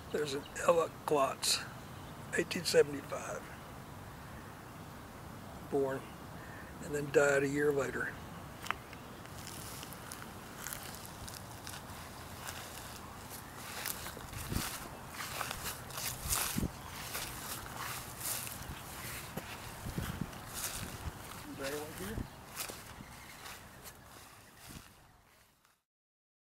There's an Glotts, 1875, born, and then died a year later.